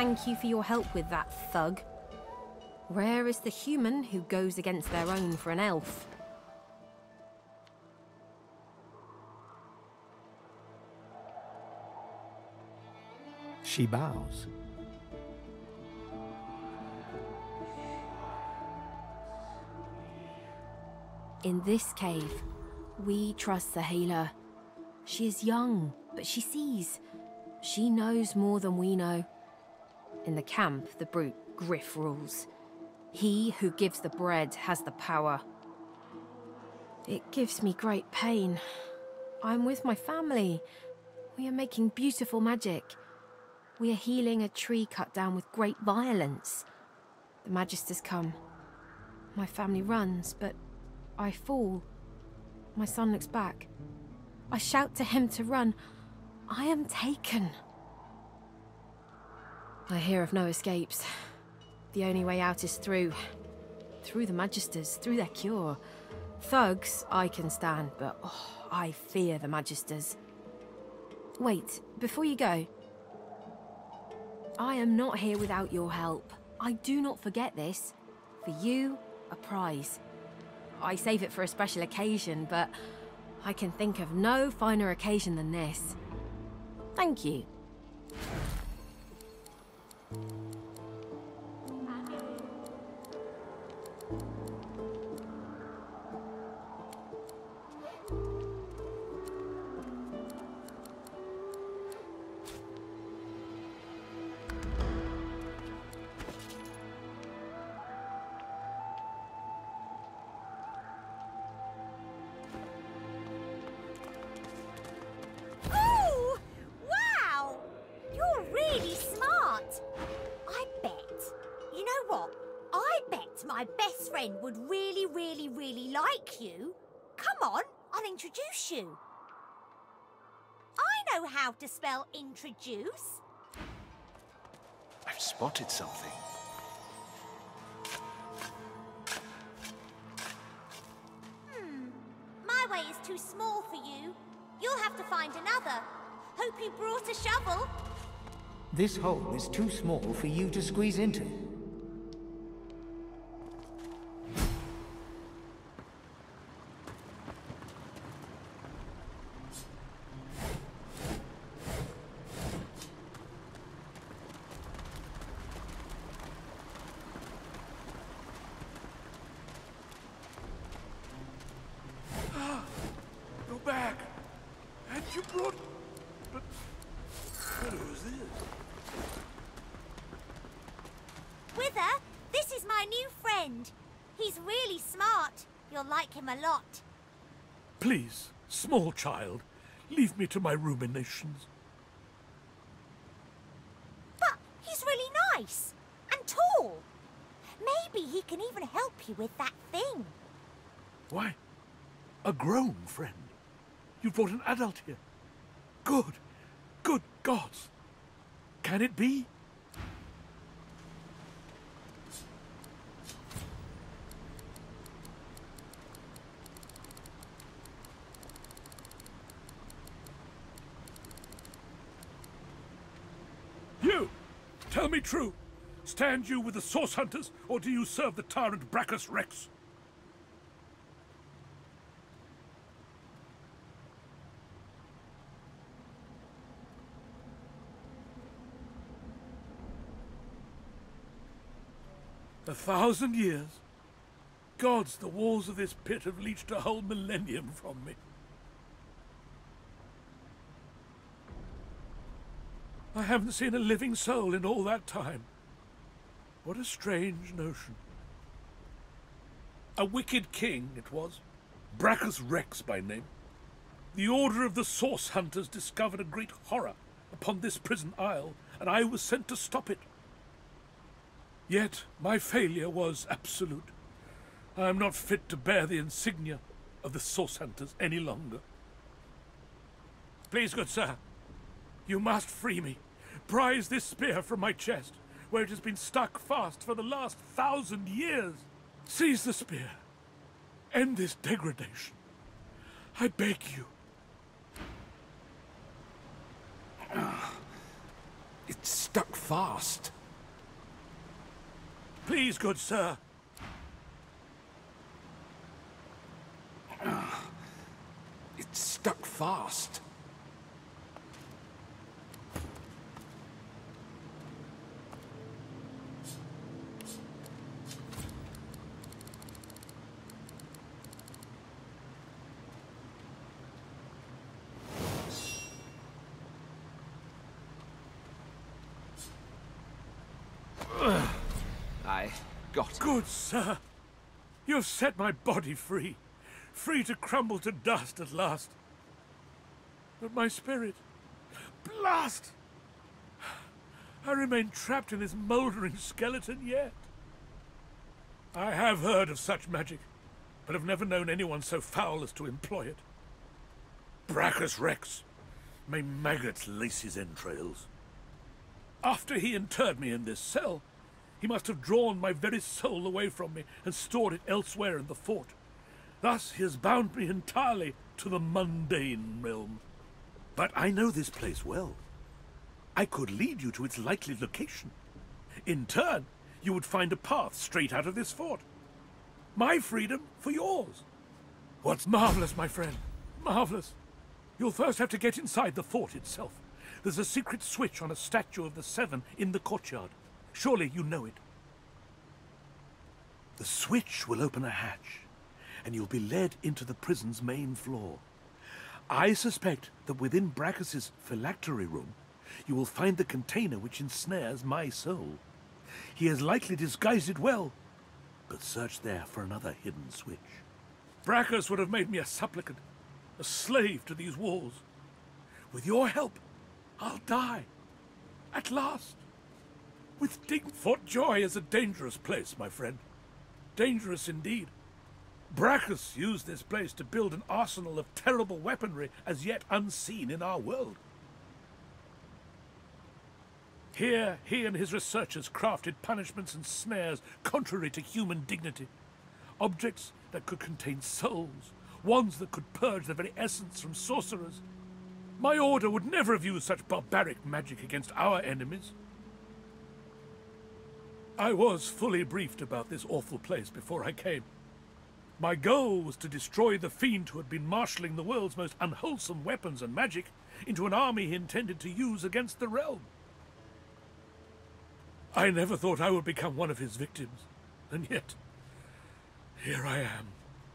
thank you for your help with that, thug. Rare is the human who goes against their own for an elf. She bows. In this cave, we trust the healer. She is young, but she sees. She knows more than we know. In the camp, the brute Griff rules. He who gives the bread has the power. It gives me great pain. I'm with my family. We are making beautiful magic. We are healing a tree cut down with great violence. The Magisters come. My family runs, but I fall. My son looks back. I shout to him to run. I am taken. I hear of no escapes. The only way out is through. Through the Magisters, through their cure. Thugs I can stand, but I fear the Magisters. Wait, before you go. I am not here without your help. I do not forget this. For you, a prize. I save it for a special occasion, but I can think of no finer occasion than this. Thank you. My best friend would really like you. Come on, I'll introduce you. I know how to spell introduce. I've spotted something. My way is too small for you. You'll have to find another. Hope you brought a shovel. This hole is too small for you to squeeze into. Back! And you brought... But who's this? Wither, this is my new friend. He's really smart. You'll like him a lot. Please, small child, leave me to my ruminations. But he's really nice and tall. Maybe he can even help you with that thing. Why? A grown friend? You brought an adult here. Good. Good gods. Can it be? You! Tell me true. Stand you with the Source Hunters, or do you serve the tyrant Brachus Rex? A 1,000 years? Gods, the walls of this pit have leached a whole millennium from me. I haven't seen a living soul in all that time. What a strange notion. A wicked king, it was. Brachus Rex by name. The Order of the Source Hunters discovered a great horror upon this prison isle, and I was sent to stop it. Yet my failure was absolute. I am not fit to bear the insignia of the Source Hunters any longer. Please, good sir, you must free me. Prise this spear from my chest, where it has been stuck fast for the last 1,000 years. Seize the spear. End this degradation. I beg you. It's stuck fast. Please, good sir. It's stuck fast. I got it. Good sir. You have set my body free. Free to crumble to dust at last. But my spirit... Blast! I remain trapped in this mouldering skeleton yet. I have heard of such magic, but have never known anyone so foul as to employ it. Brachus Rex, may maggots lace his entrails. After he interred me in this cell, he must have drawn my very soul away from me and stored it elsewhere in the fort. Thus he has bound me entirely to the mundane realm. But I know this place well. I could lead you to its likely location. In turn, you would find a path straight out of this fort. My freedom for yours. What's marvelous, my friend? Marvelous. You'll first have to get inside the fort itself. There's a secret switch on a statue of the Seven in the courtyard. Surely you know it. The switch will open a hatch, and you'll be led into the prison's main floor. I suspect that within Brachus's phylactery room, you will find the container which ensnares my soul. He has likely disguised it well, but search there for another hidden switch. Brachus would have made me a supplicant, a slave to these walls. With your help, I'll die. At last. Fort Joy is a dangerous place, my friend. Dangerous indeed. Brachus used this place to build an arsenal of terrible weaponry as yet unseen in our world. Here, he and his researchers crafted punishments and snares contrary to human dignity. Objects that could contain souls, wands that could purge the very essence from sorcerers. My order would never have used such barbaric magic against our enemies. I was fully briefed about this awful place before I came. My goal was to destroy the fiend who had been marshalling the world's most unwholesome weapons and magic into an army he intended to use against the realm. I never thought I would become one of his victims, and yet, here I am.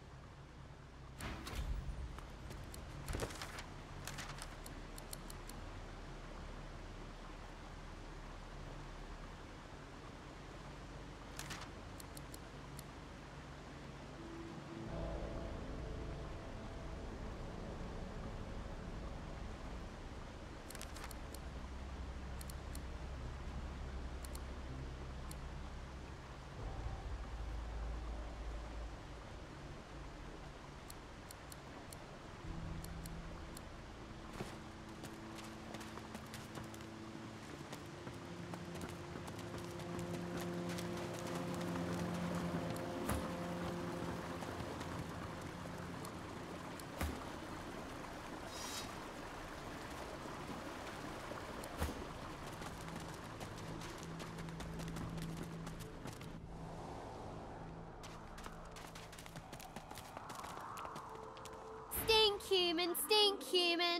Stink human.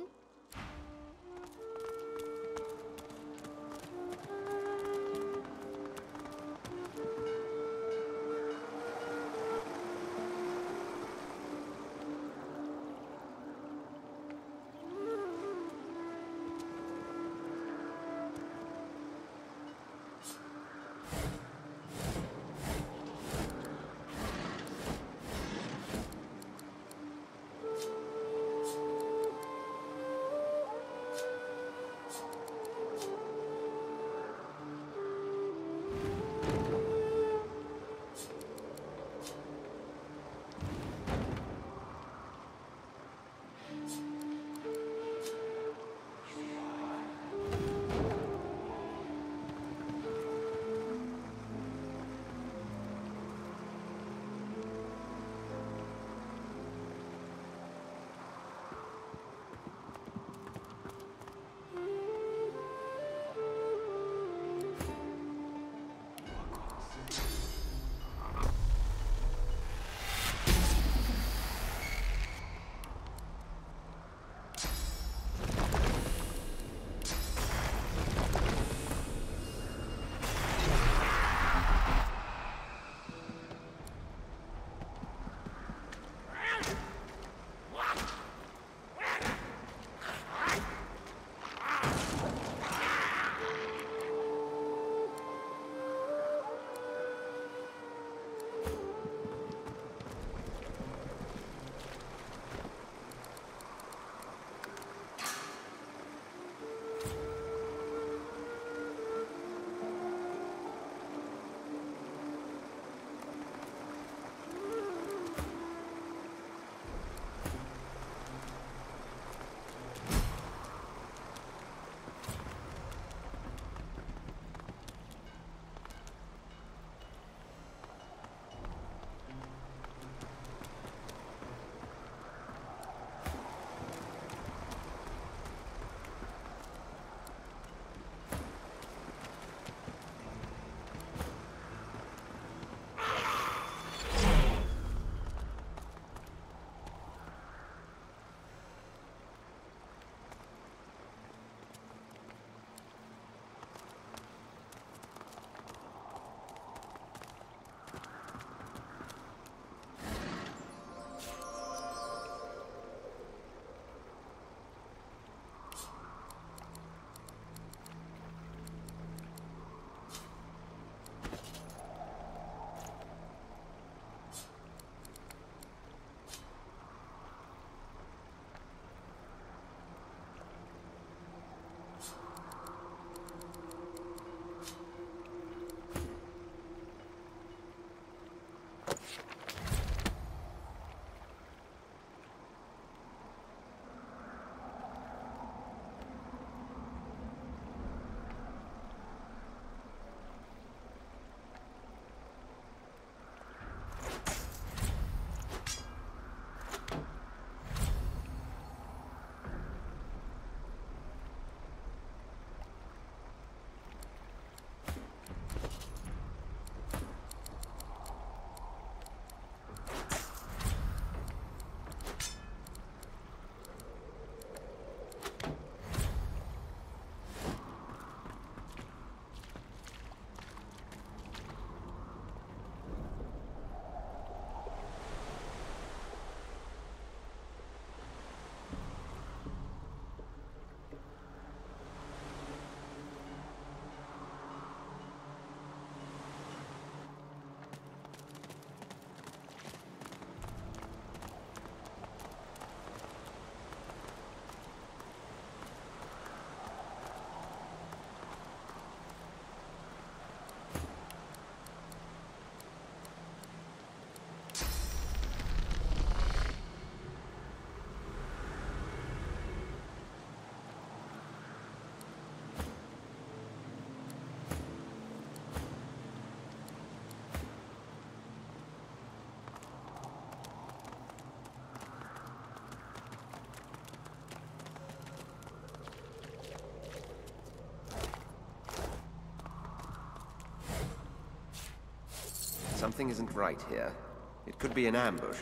Something isn't right here. It could be an ambush.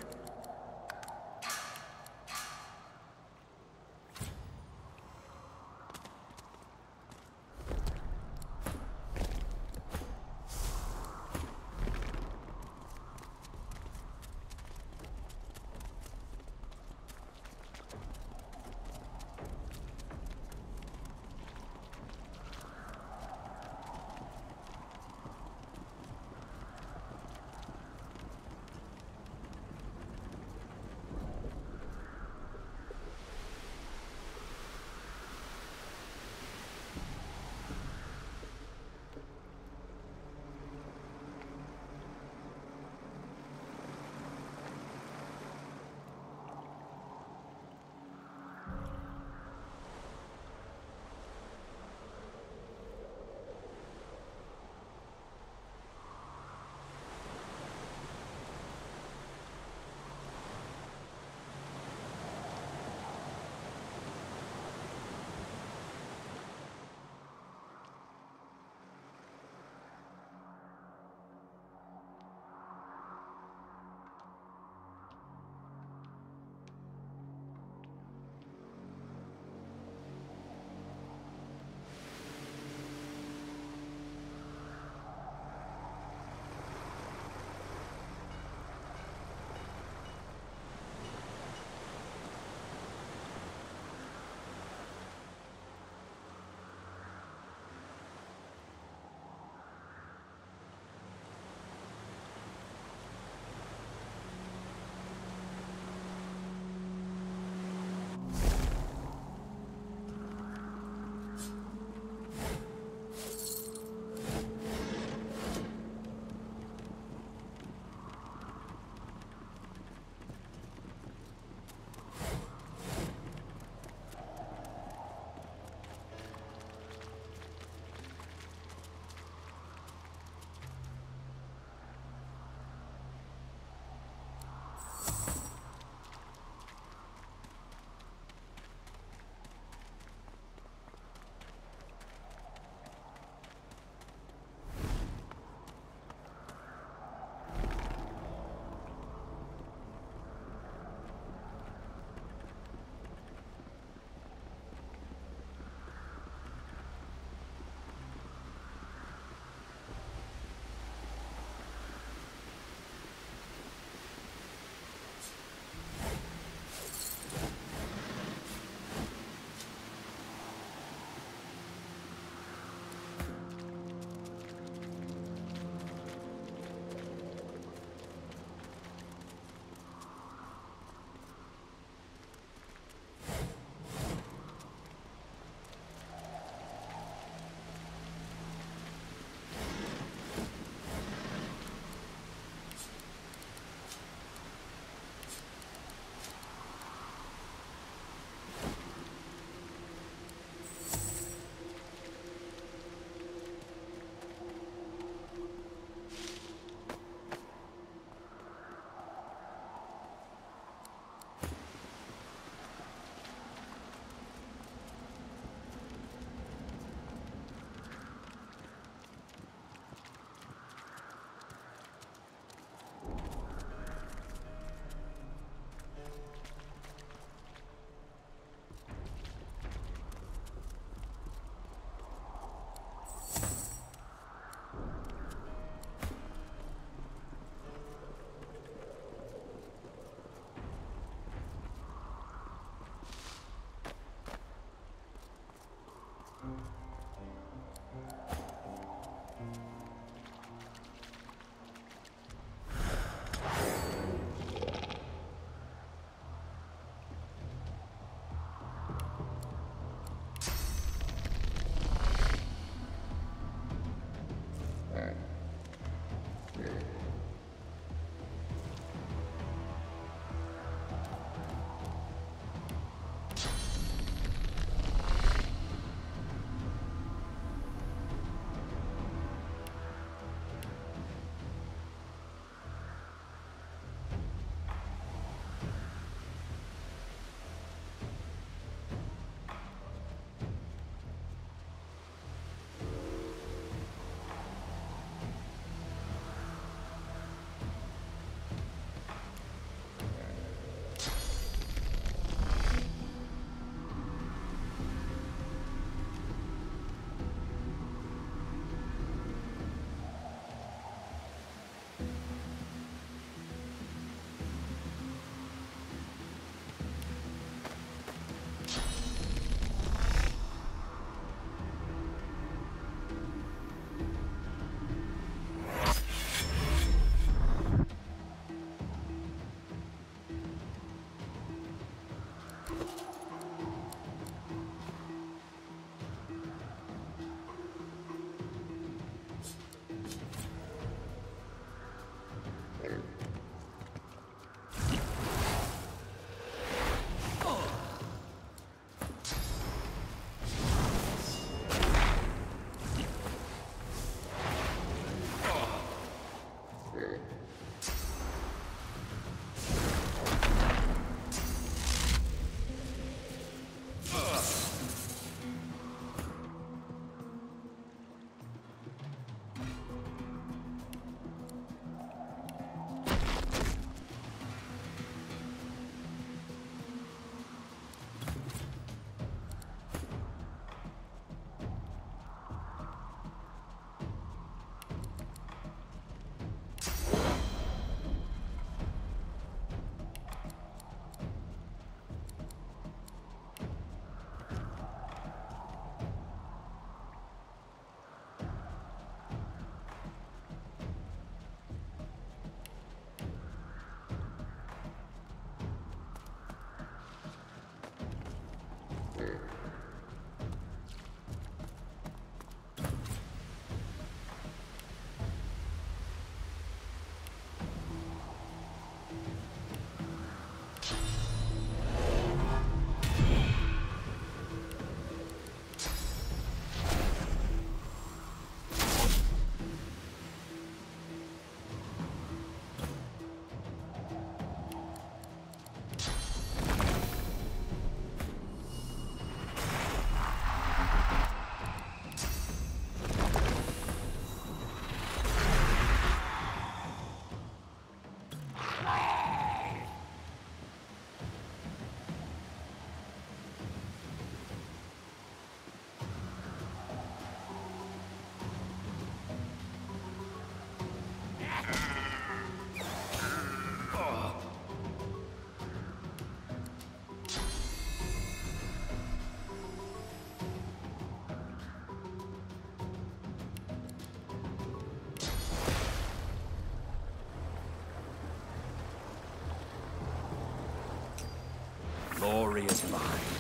glory is mine.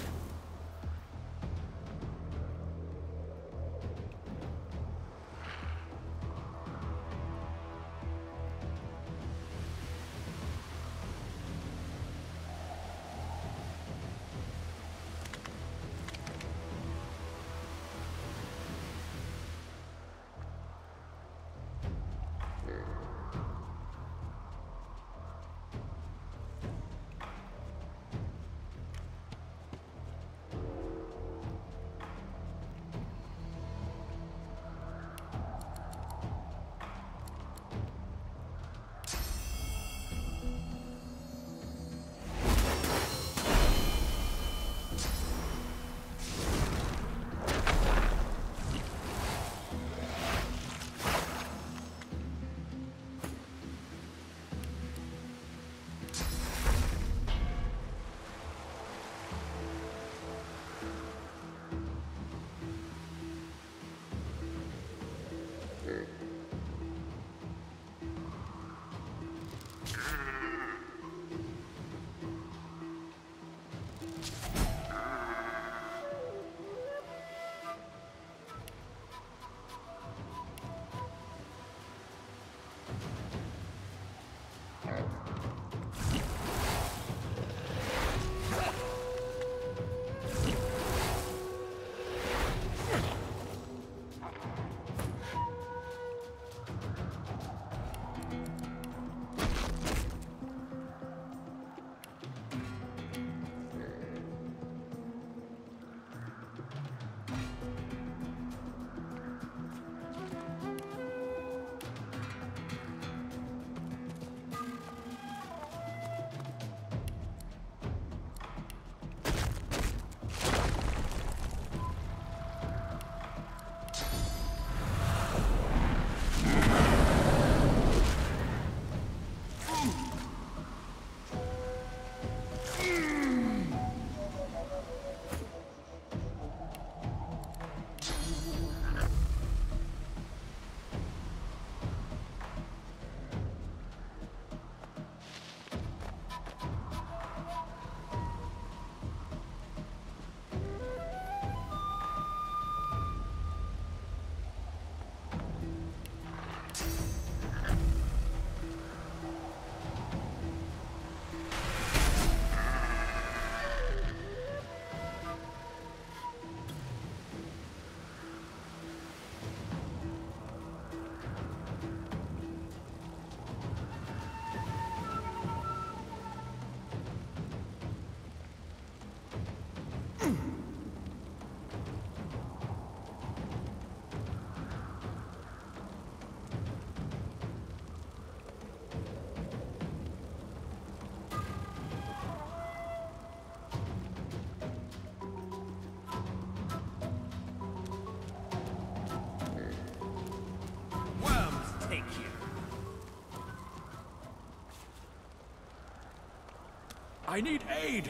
I need aid!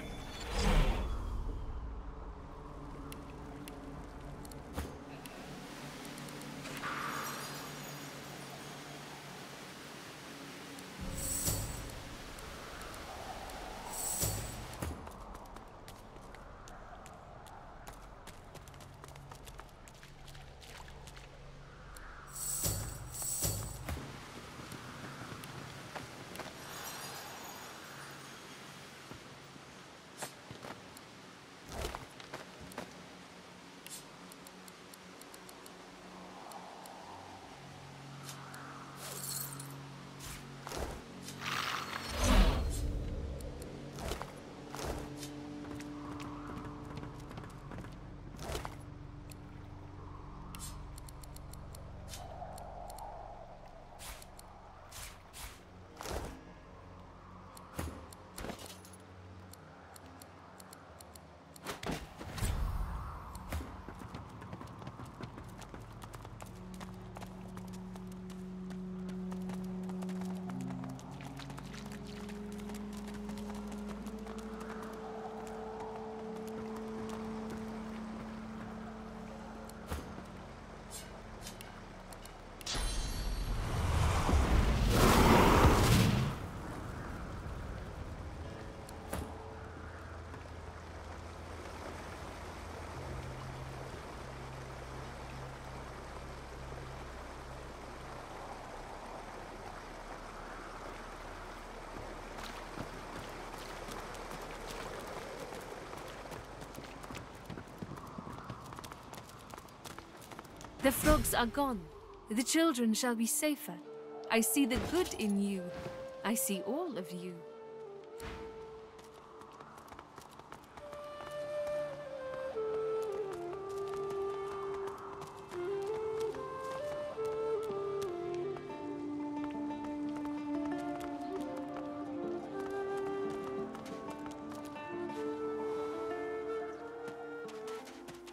The frogs are gone. The children shall be safer. I see the good in you. I see all of you.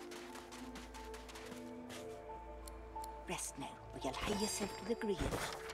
Rest now, or you'll hie yourself to the grave.